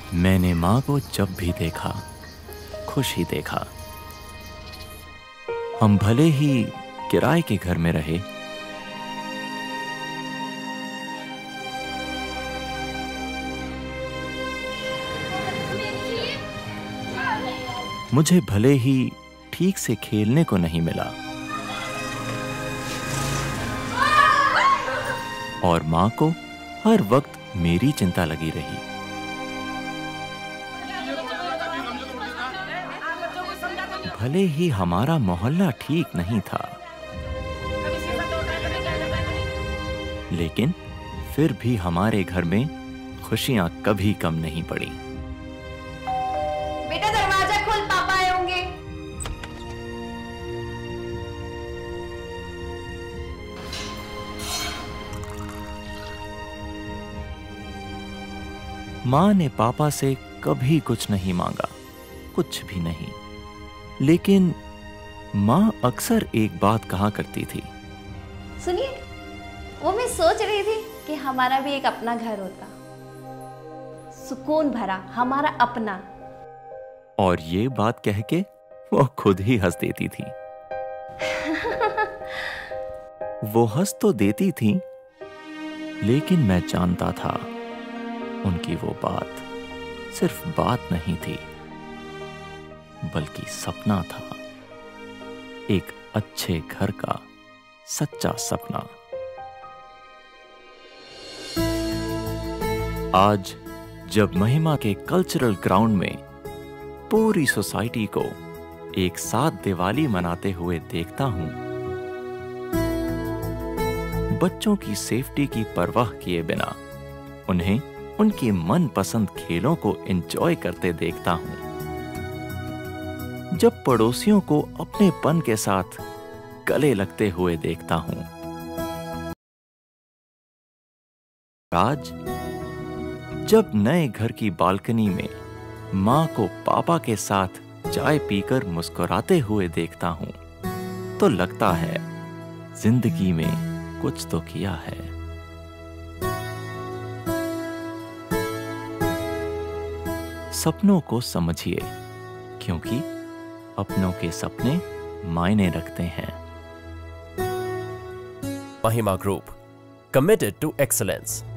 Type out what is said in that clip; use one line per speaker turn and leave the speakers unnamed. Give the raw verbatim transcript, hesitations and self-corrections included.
मैंने माँ को जब भी देखा खुश ही देखा। हम भले ही किराए के घर में रहे, मुझे भले ही ठीक से खेलने को नहीं मिला, और माँ को हर वक्त मेरी चिंता लगी रही। भले ही हमारा मोहल्ला ठीक नहीं था, लेकिन फिर भी हमारे घर में खुशियां कभी कम नहीं पड़ी।
बेटा दरवाजा खोल, पापा आए होंगे।
माँ ने पापा से कभी कुछ नहीं मांगा, कुछ भी नहीं। लेकिन माँ अक्सर एक बात कहा करती थी।
सुनिए, वो मैं सोच रही थी कि हमारा भी एक अपना घर होता, सुकून भरा, हमारा अपना।
और ये बात कह के वो खुद ही हंस देती थी। वो हंस तो देती थी, लेकिन मैं जानता था उनकी वो बात सिर्फ बात नहीं थी, बल्कि सपना था, एक अच्छे घर का सच्चा सपना। आज जब महिमा के कल्चरल ग्राउंड में पूरी सोसाइटी को एक साथ दिवाली मनाते हुए देखता हूं, बच्चों की सेफ्टी की परवाह किए बिना उन्हें उनके मनपसंद खेलों को एंजॉय करते देखता हूं, जब पड़ोसियों को अपनेपन के साथ गले लगते हुए देखता हूं, आज जब नए घर की बालकनी में माँ को पापा के साथ चाय पीकर मुस्कुराते हुए देखता हूं, तो लगता है जिंदगी में कुछ तो किया है। सपनों को समझिए, क्योंकि अपनों के सपने मायने रखते हैं।
Mahima Group, committed to excellence.